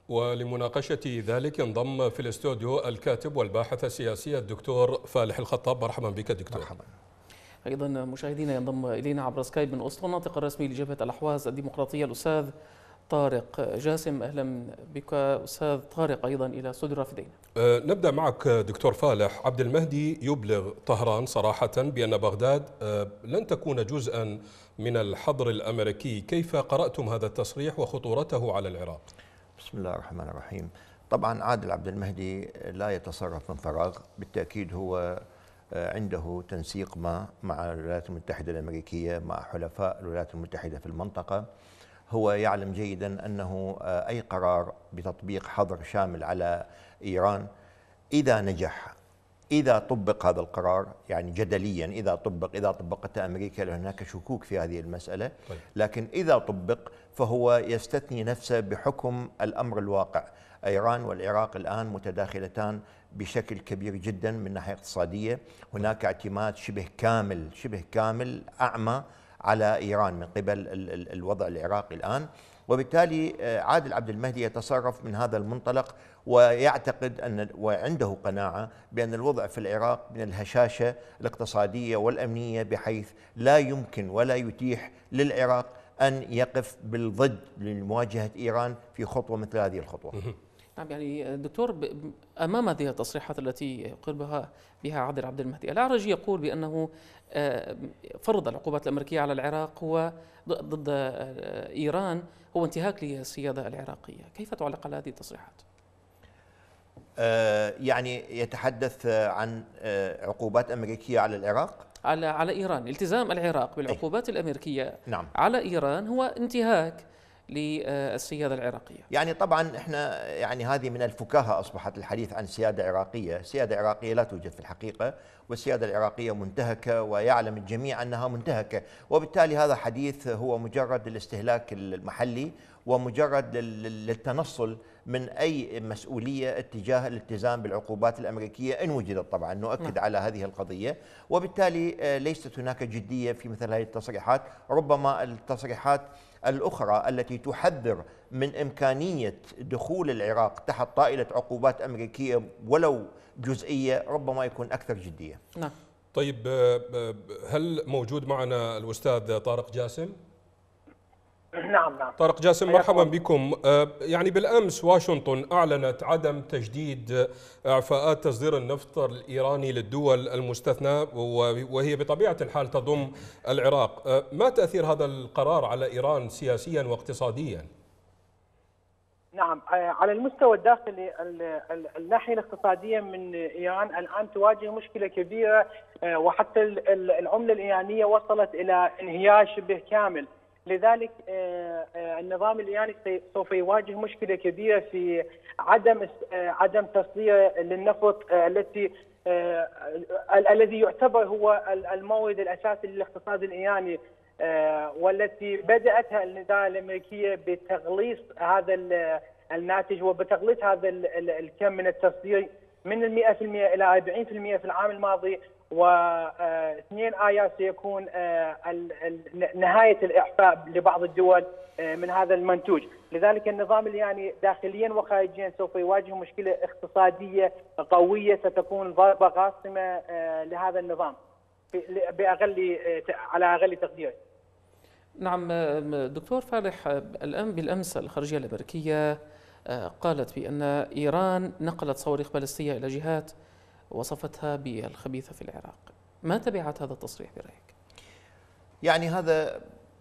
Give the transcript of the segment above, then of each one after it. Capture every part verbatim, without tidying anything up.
ولمناقشة ذلك انضم في الاستوديو الكاتب والباحث السياسي الدكتور فالح الخطاب. مرحبا بك دكتور. مرحبا. أيضا مشاهدينا ينضم إلينا عبر سكايب من أسطو الناطق الرسمي لجبهة الأحواز الديمقراطية الأستاذ طارق جاسم. أهلا بك أستاذ طارق أيضا إلى استوديو الرافدين. أه نبدأ معك دكتور فالح. عبد المهدي يبلغ طهران صراحة بأن بغداد أه لن تكون جزءا من الحظر الأمريكي، كيف قرأتم هذا التصريح وخطورته على العراق؟ بسم الله الرحمن الرحيم. طبعا عادل عبد المهدي لا يتصرف من فراغ، بالتأكيد هو عنده تنسيق ما مع الولايات المتحدة الأمريكية، مع حلفاء الولايات المتحدة في المنطقة. هو يعلم جيدا أنه أي قرار بتطبيق حظر شامل على إيران إذا نجح، إذا طبق هذا القرار، يعني جدليا إذا طبق إذا طبقته أمريكا، لأن هناك شكوك في هذه المسألة، لكن إذا طبق فهو يستثني نفسه بحكم الأمر الواقع. إيران والعراق الآن متداخلتان بشكل كبير جدا من ناحية اقتصادية، هناك اعتماد شبه كامل شبه كامل أعمى على إيران من قبل الوضع العراقي الآن، وبالتالي عادل عبد المهدي يتصرف من هذا المنطلق، ويعتقد أن وعنده قناعة بأن الوضع في العراق من الهشاشة الاقتصادية والأمنية، بحيث لا يمكن ولا يتيح للعراق أن يقف بالضد لمواجهة إيران في خطوة مثل هذه الخطوة. نعم، يعني دكتور، أمام هذه التصريحات التي يقول بها بها عادل عبد المهدي، الأعرجي يقول بأنه فرض العقوبات الأمريكية على العراق هو ضد إيران هو انتهاك للسيادة العراقية، كيف تعلق على هذه التصريحات؟ يعني يتحدث عن عقوبات أمريكية على العراق؟ على على إيران، التزام العراق بالعقوبات الأمريكية نعم. على إيران هو انتهاك للسيادة العراقية. يعني طبعا احنا يعني هذه من الفكاهة أصبحت الحديث عن سيادة عراقية، سيادة عراقية لا توجد في الحقيقة، والسيادة العراقية منتهكة ويعلم الجميع أنها منتهكة، وبالتالي هذا حديث هو مجرد للاستهلاك المحلي ومجرد للتنصل من أي مسؤولية اتجاه الالتزام بالعقوبات الأمريكية إن وجدت. طبعا نؤكد على هذه القضية، وبالتالي ليست هناك جدية في مثل هذه التصريحات. ربما التصريحات الأخرى التي تحذر من إمكانية دخول العراق تحت طائلة عقوبات أمريكية ولو جزئية ربما يكون أكثر جدية. نعم. طيب، هل موجود معنا الأستاذ طارق جاسم؟ نعم نعم. طارق جاسم، مرحبا بكم. يعني بالأمس واشنطن أعلنت عدم تجديد إعفاءات تصدير النفط الإيراني للدول المستثنى، وهي بطبيعة الحال تضم العراق. ما تأثير هذا القرار على إيران سياسيا واقتصاديا؟ نعم، على المستوى الداخلي الناحية الاقتصادية من إيران الآن تواجه مشكلة كبيرة، وحتى العملة الإيرانية وصلت إلى انهيار شبه كامل. لذلك النظام الإيراني سوف يواجه مشكلة كبيرة في عدم عدم تصدير للنفط التي الذي يعتبر هو المورد الأساسي للاقتصاد الإيراني، والتي بدأتها الإدارة الأمريكية بتغليص هذا الناتج وبتغليص هذا الكم من التصدير من المئة في المئة إلى أربعين في المئة في العام الماضي، واثنين آيار سيكون نهاية الإعفاء لبعض الدول من هذا المنتوج. لذلك النظام الإيراني داخليا وخارجيا سوف يواجه مشكلة اقتصادية قوية ستكون ضربة غاصمة لهذا النظام بأقل على أقل تقدير. نعم دكتور فالح، الآن بالأمس الخارجية الأمريكية قالت بأن إيران نقلت صواريخ باليستية إلى جهات وصفتها بالخبيثة في العراق، ما تبعات هذا التصريح برأيك؟ يعني هذا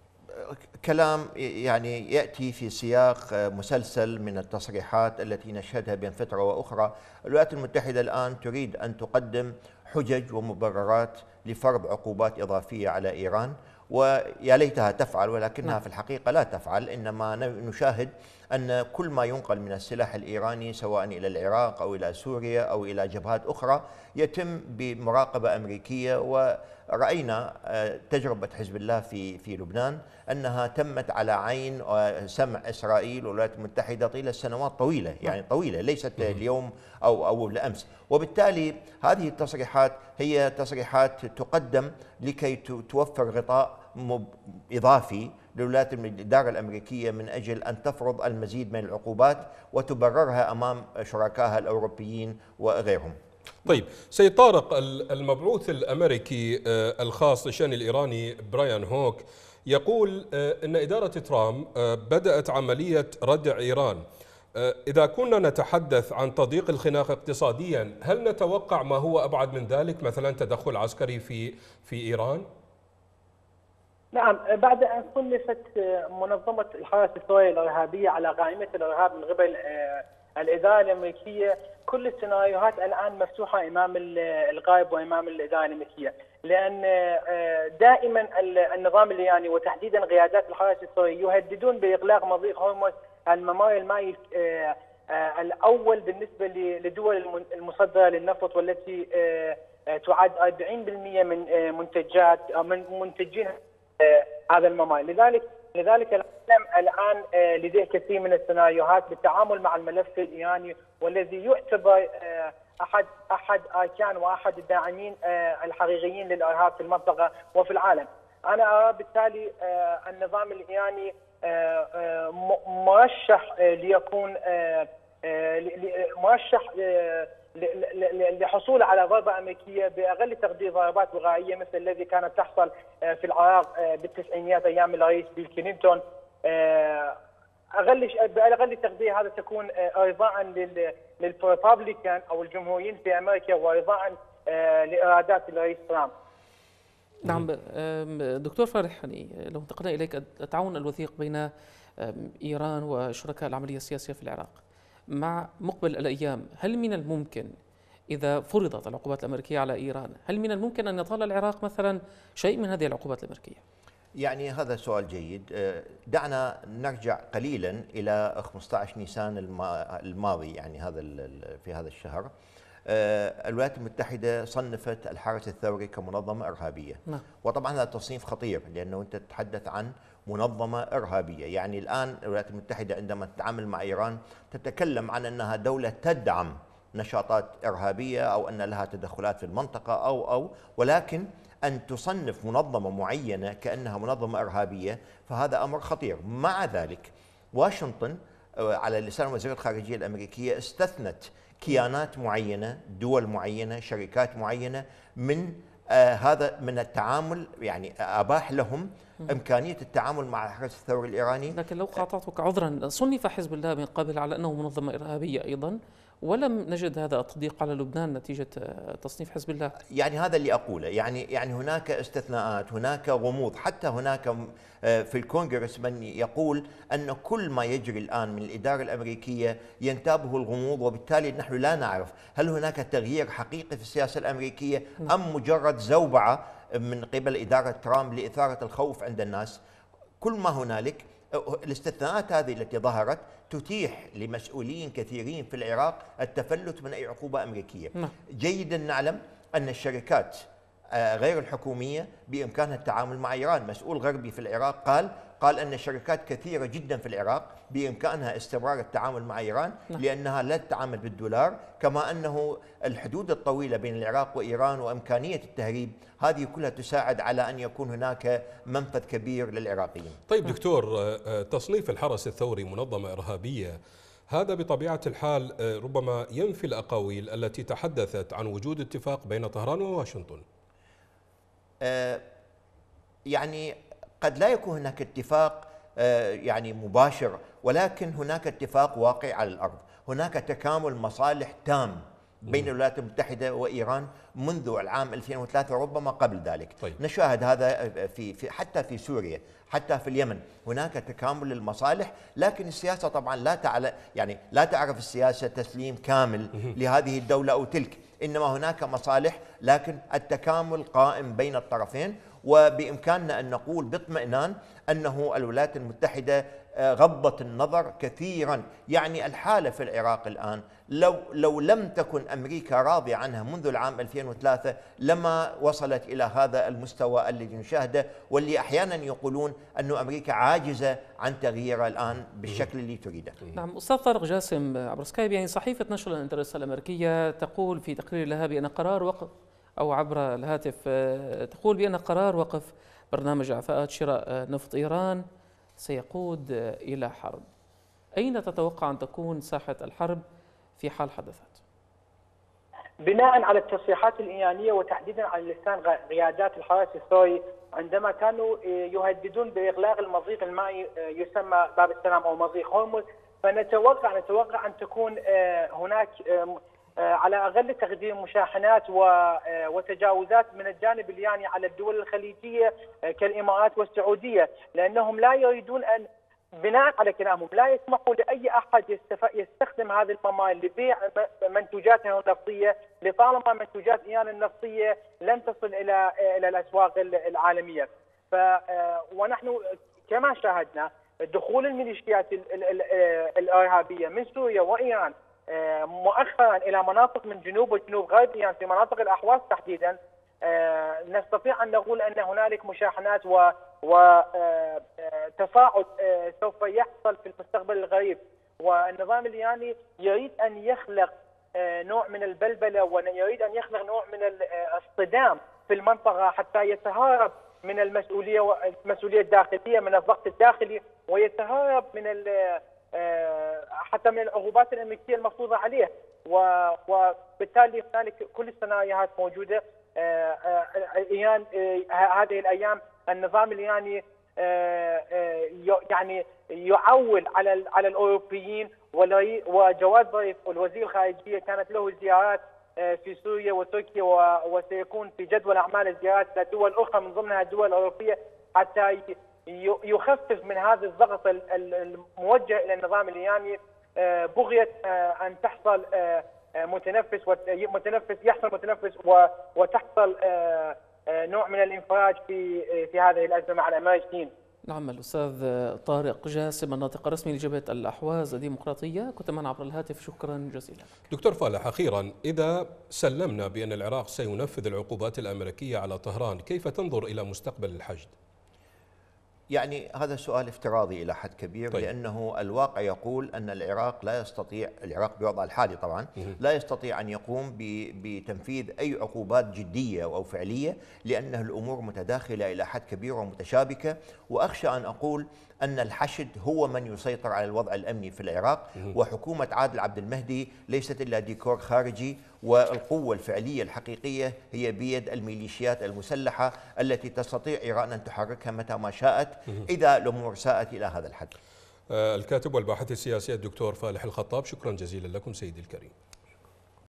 كلام يعني يأتي في سياق مسلسل من التصريحات التي نشهدها بين فترة وأخرى. الولايات المتحدة الآن تريد أن تقدم حجج ومبررات لفرض عقوبات إضافية على إيران، ويا ليتها تفعل، ولكنها نعم. في الحقيقة لا تفعل. إنما نشاهد أن كل ما ينقل من السلاح الإيراني سواء إلى العراق أو إلى سوريا أو إلى جبهات أخرى يتم بمراقبة أمريكية، ورأينا تجربة حزب الله في في لبنان أنها تمت على عين وسمع إسرائيل والولايات المتحدة طيلة سنوات طويلة، يعني طويلة ليست اليوم أو أو الأمس. وبالتالي هذه التصريحات هي تصريحات تقدم لكي توفر غطاء إضافي للولايات الإدارة الأمريكية من أجل أن تفرض المزيد من العقوبات وتبررها أمام شركائها الأوروبيين وغيرهم. طيب سيد طارق، المبعوث الأمريكي الخاص للشأن الإيراني برايان هوك يقول أن إدارة ترامب بدأت عملية ردع إيران. إذا كنا نتحدث عن تضييق الخناق اقتصاديا، هل نتوقع ما هو أبعد من ذلك، مثلا تدخل عسكري في في إيران؟ نعم، بعد أن صنفت منظمة الحرس الثوري الإرهابية على قائمة الإرهاب من قبل الإدارة الأمريكية، كل السيناريوهات الآن مفتوحة أمام الغائب وأمام الإدارة الأمريكية، لأن دائما النظام الإيراني وتحديدا قيادات الحرس الثوري يهددون بإغلاق مضيق هرمز، الممر المائي الأول بالنسبة لدول المصدرة للنفط، والتي تعد أربعين بالمئة من منتجات من منتجين هذا الممر. لذلك لذلك العالم الآن لديه كثير من السيناريوهات بالتعامل مع الملف الإيراني، والذي يعتبر أحد أحد أركان وأحد الداعمين الحقيقيين للإرهاب في المنطقة وفي العالم. أنا أرى بالتالي النظام الإيراني مرشح ليكون مرشح للحصول على ضربة أمريكية بأقل تقدير ضربات وقائية مثل الذي كانت تحصل في العراق بالتسعينيات أيام الرئيس بيل كلينتون. أقل بأقل تقدير هذا تكون إرضاء للريبابليكان أو الجمهوريين في أمريكا وإرضاء لإرادات الرئيس ترامب. نعم دكتور فرح، يعني لو انتقلنا إليك، التعاون الوثيق بين إيران وشركاء العملية السياسية في العراق مع مقبل الأيام، هل من الممكن إذا فرضت العقوبات الأمريكية على إيران، هل من الممكن أن يطال العراق مثلا شيء من هذه العقوبات الأمريكية؟ يعني هذا سؤال جيد. دعنا نرجع قليلا إلى خمسة عشر نيسان الماضي، يعني هذا في هذا الشهر الولايات المتحدة صنفت الحرس الثوري كمنظمة إرهابية. نعم. وطبعا هذا تصنيف خطير، لأنه أنت تتحدث عن منظمة إرهابية. يعني الآن الولايات المتحدة عندما تتعامل مع إيران تتكلم عن أنها دولة تدعم نشاطات إرهابية أو أن لها تدخلات في المنطقة أو أو ولكن أن تصنف منظمة معينة كأنها منظمة إرهابية فهذا أمر خطير. مع ذلك واشنطن على لسان وزير الخارجية الأمريكية استثنت كيانات معينة، دول معينة، شركات معينة من آه هذا من التعامل، يعني أباح لهم إمكانية التعامل مع الحرس الثوري الإيراني. لكن لو قاطعتك عذرا، صنف حزب الله من قبل على أنه منظمة إرهابية أيضا، ولم نجد هذا التضييق على لبنان نتيجة تصنيف حزب الله. يعني هذا اللي أقوله، يعني يعني هناك استثناءات، هناك غموض، حتى هناك في الكونغرس من يقول أن كل ما يجري الآن من الإدارة الأمريكية ينتابه الغموض، وبالتالي نحن لا نعرف هل هناك تغيير حقيقي في السياسة الأمريكية أم مجرد زوبعة من قبل إدارة ترامب لإثارة الخوف عند الناس. كل ما هنالك الاستثناءات هذه التي ظهرت تتيح لمسؤولين كثيرين في العراق التفلت من أي عقوبة أمريكية. جيدا نعلم أن الشركات غير الحكومية بإمكانها التعامل مع إيران. مسؤول غربي في العراق قال قال أن شركات كثيرة جدا في العراق بإمكانها استمرار التعامل مع إيران لأنها لا تتعامل بالدولار، كما أنه الحدود الطويلة بين العراق وإيران وإمكانية التهريب هذه كلها تساعد على أن يكون هناك منفذ كبير للعراقيين. طيب دكتور، تصنيف الحرس الثوري منظمة إرهابية هذا بطبيعة الحال ربما ينفي الأقاويل التي تحدثت عن وجود اتفاق بين طهران وواشنطن. آه يعني قد لا يكون هناك اتفاق آه يعني مباشر، ولكن هناك اتفاق واقعي على الأرض. هناك تكامل مصالح تام بين الولايات المتحدة وإيران منذ العام ألفين وثلاثة وربما قبل ذلك. طيب. نشاهد هذا في, في حتى في سوريا، حتى في اليمن هناك تكامل للمصالح، لكن السياسة طبعا لا تعلى يعني لا تعرف السياسة تسليم كامل لهذه الدولة أو تلك، إنما هناك مصالح لكن التكامل قائم بين الطرفين. وبإمكاننا أن نقول باطمئنان أنه الولايات المتحدة غضت النظر كثيرا. يعني الحالة في العراق الآن لو لو لم تكن أمريكا راضية عنها منذ العام ألفين وثلاثة لما وصلت إلى هذا المستوى الذي نشاهده، واللي أحيانا يقولون أن أمريكا عاجزة عن تغييرها الآن بالشكل اللي تريده. نعم أستاذ طارق جاسم عبر سكايب، يعني صحيفة ناشونال انترست الأمريكية تقول في تقرير لها بأن قرار وقف أو عبر الهاتف تقول بأن قرار وقف برنامج إعفاءات شراء نفط إيران سيقود إلى حرب. أين تتوقع أن تكون ساحة الحرب في حال حدثت؟ بناء على التصريحات الإيرانية وتحديدا على لسان قيادات الحرس الثوري عندما كانوا يهددون بإغلاق المضيق المائي يسمى باب السلام أو مضيق هرمز، فنتوقع نتوقع أن تكون هناك على أقل تقدير مشاحنات وتجاوزات من الجانب الإيراني على الدول الخليجية كالإمارات والسعودية، لأنهم لا يريدون أن بناء على كلامهم لا يسمحوا لأي أحد يستخدم هذا الممال لبيع منتوجاته النفطية لطالما منتوجات إيران النفطية لن تصل إلى إلى الأسواق العالمية. ف ونحن كما شاهدنا دخول الميليشيات الإرهابية من سوريا وإيران مؤخرا إلى مناطق من جنوب وجنوب غرب إيران في مناطق الأحواز تحديدا، نستطيع أن نقول أن هنالك مشاحنات و وتصاعد سوف يحصل في المستقبل القريب، والنظام الإيراني يريد أن يخلق نوع من البلبلة ويريد أن يخلق نوع من الصدام في المنطقة حتى يتهرب من المسؤولية المسؤولية الداخلية من الضغط الداخلي، ويتهرب من حتى من العقوبات الأمريكية المفروضة عليه، وبالتالي هنالك كل السيناريوهات موجودة. إيران هذه الأيام النظام الإيراني يعني يعول على على الأوروبيين، وجواد ظريف الوزير الخارجية كانت له زيارات في سوريا وتركيا، وسيكون في جدول أعمال الزيارات إلى دول أخرى من ضمنها الدول الأوروبية حتى يخفف من هذا الضغط الموجه إلى النظام الإيراني بغية أن تحصل متنفس متنفس يحصل متنفس وتحصل نوع من الانفراج في في هذه الأزمة مع الأمريكيين. نعم، الأستاذ طارق جاسم الناطق الرسمي لجبهة الأحواز الديمقراطية، كنت معنا عبر الهاتف، شكرا جزيلا. دكتور فالح، أخيرا إذا سلمنا بأن العراق سينفذ العقوبات الأمريكية على طهران، كيف تنظر إلى مستقبل الحشد؟ يعني هذا سؤال افتراضي إلى حد كبير. طيب. لأنه الواقع يقول أن العراق لا يستطيع، العراق بوضع الحالي طبعا لا يستطيع أن يقوم بتنفيذ أي عقوبات جدية أو فعلية، لأن الأمور متداخلة إلى حد كبير ومتشابكة. وأخشى أن أقول أن الحشد هو من يسيطر على الوضع الأمني في العراق، وحكومة عادل عبد المهدي ليست إلا ديكور خارجي، والقوة الفعلية الحقيقية هي بيد الميليشيات المسلحة التي تستطيع إيران أن تحركها متى ما شاءت إذا الأمور ساءت إلى هذا الحد. الكاتب والباحث السياسي الدكتور فالح الخطاب، شكرا جزيلا لكم سيدي الكريم.